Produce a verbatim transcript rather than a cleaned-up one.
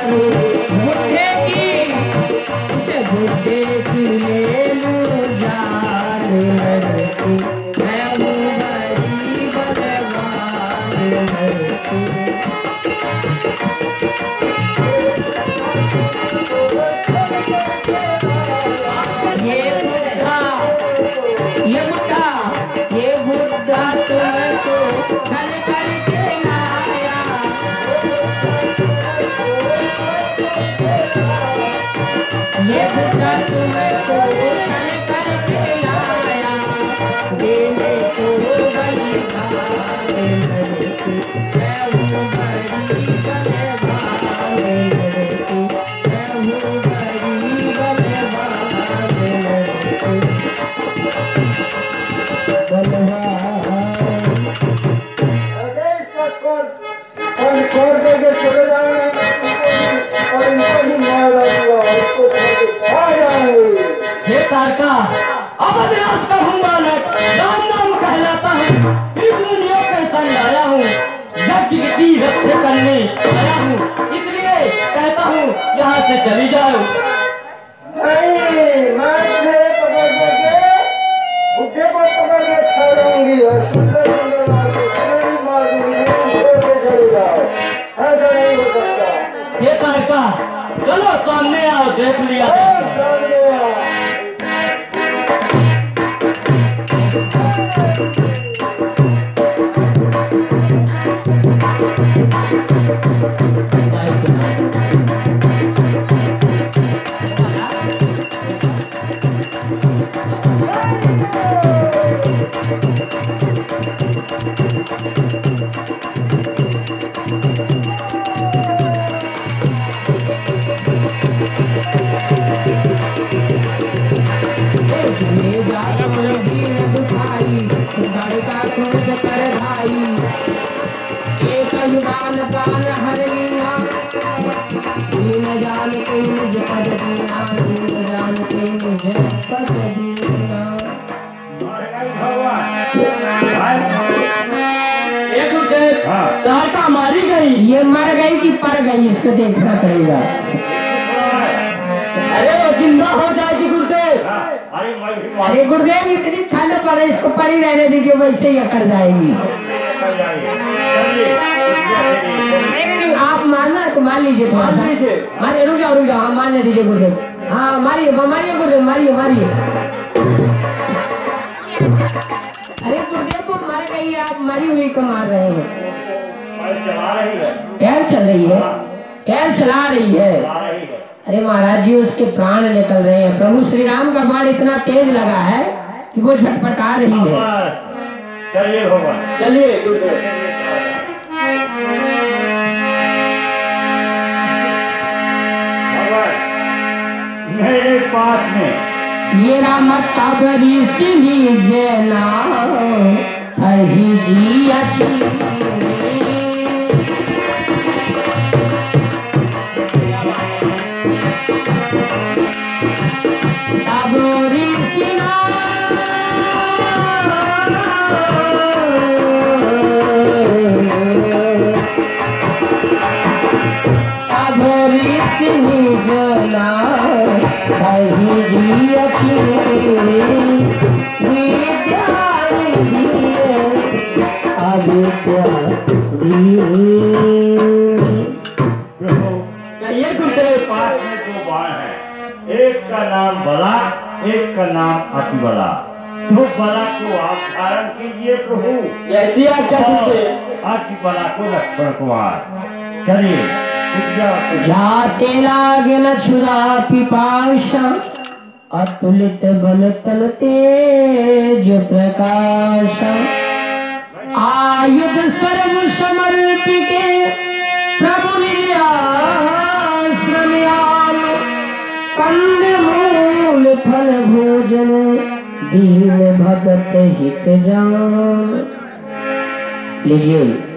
बुढ़े की उसे बुढ़े की ले लूं जान लड़की मैं हूँ बड़ी बलवान लड़की। ये बुढ़ा ये बुढ़ा ये बुढ़ा तुमको छल करके लाया। ये बुढ़ा तुमको छल करके लाया देने को बड़ी बात लड़की मैं हूँ बड़ी बलवान लड़की मैं हूँ बड़ी बलवान लड़की छोड़ करके चले जाएंगे और इनको ही मार डालूंगा, उसको खा जाएंगे। हे तारका अब अविनाश का हूँ बालक राम नाम कहलाता हूँ इस दुनिया के संग आया हूँ यज्ञ की रक्षा करने आया हूँ इसलिए कहता हूँ यहाँ से चली जाओ। नहीं मैं तुम्हें पकड़ करके बुढ़े को पकड़ के खा जाऊंगी और सुंदर सुंदर बातें तुम्हें भी मार दूंगी, छोड़ के चले जाओ। ऐसा नहीं हो सकता। हे तारका चलो सामने आओ देख लिया। सामने आओ। तारका मारी गई ये मर गई कि पर गई इसको देखना पड़ेगा। अरे वो जिंदा हो जाएगी गुरुदेव। अरे गुरुदेव इतनी ठंड पड़े इसको पड़ी रहने दीजिए वैसे ही अकड़ जाएगी। नहीं नहीं आप मारना है तो मार लीजिए थोड़ा सा मारिए रुक जाओ रुक जाओ हाँ मारने दीजिए गुरुदेव। हाँ मारिए मारिए गुरुदेव मारिए मारिए। अरे गुरुदेव को मर गई आप मरी हुई को मार रहे हैं। कैन चल रही है कैन चला रही है। अरे महाराज जी उसके प्राण निकल रहे हैं। प्रभु श्री राम का बाण इतना तेज लगा है कि वो झटपटा रही है। चलिए भगवान चलिए मेरे पास में ये राम काबरी सिंह जना थही जी अच्छी काबरी सिंह काबरी सिंह जना थही जी अच्छी एक का नाम बला एक का नाम अति बला। तो बला को आप धारण कीजिए प्रभु अति बला को लक्ष्मण कुमार। चलिए जाते लागे न छुरा पिपाशा अतुलित बल तल तेज प्रकाश आयुध सर्व समर्पिके प्रभु निजाश्रम आलो कंद मूल फल भोजन दीन भगत हित जान। लीजिए